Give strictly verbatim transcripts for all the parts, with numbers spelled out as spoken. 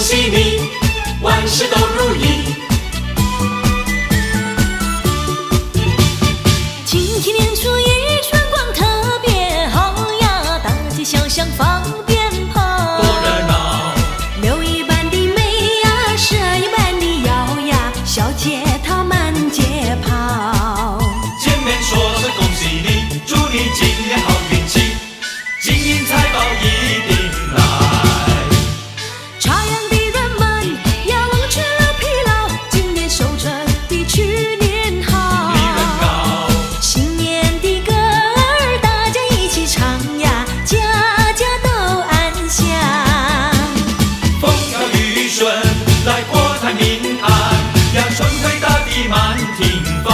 喜你，万事都如意。 今天年初一，春光特别好呀，大街小巷放鞭炮， 多热闹！ 六一般的美呀，十二一般的摇呀，小街它满街跑。 见面说声恭喜你，祝你今年好运气，金银财宝一定来。 插秧的人们呀，忘却了疲劳，今年收成比去年好。 利润高， 新年的歌儿大家一起唱呀，家家都安详。 风调雨顺，来国泰民安呀，春回大地满庭芳。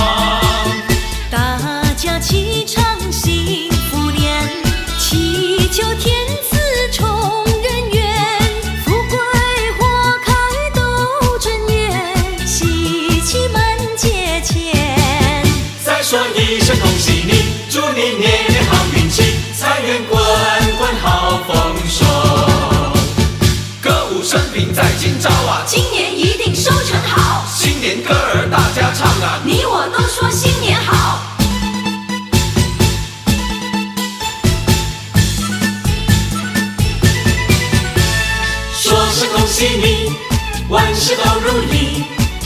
大家齐唱幸福年，祈求天赐宠人缘，富贵花开都正圆，喜气满街前。 再说一声恭喜你，祝你年年好运气，财源滚滚好丰收。歌舞升平在今朝啊， 今年一定收成好， 新年歌儿大家唱啊， 你我都说新年好。 说声恭喜你，万事都如意。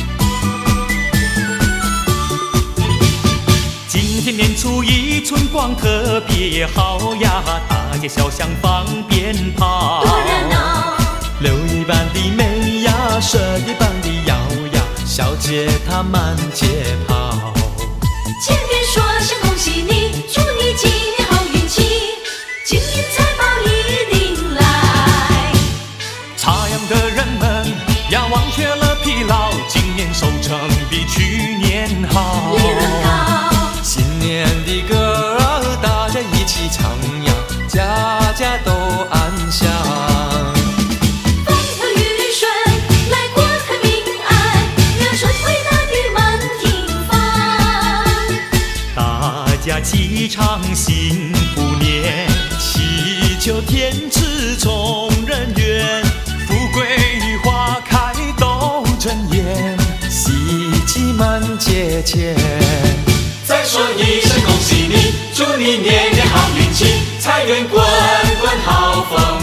今天年初一，春光特别好呀，大街小巷放鞭炮， 多热闹！ 六一般的美呀，十二一般的摇呀，小街它满街跑。 见面说声恭喜你，祝你今年好运气，金银财宝一定来。 插秧的人们呀，忘却了疲劳，今年收成比去年好。 利润高， 新年的歌儿大家一起唱呀，家家都安详。 风调雨顺，来国泰民安呀，春回大地满庭芳。 大家齐唱幸福年，祈求天赐宠人缘，富贵花开都正圆，喜气满街前。 再说一声恭喜你，祝你年年好运气，财源滚滚好丰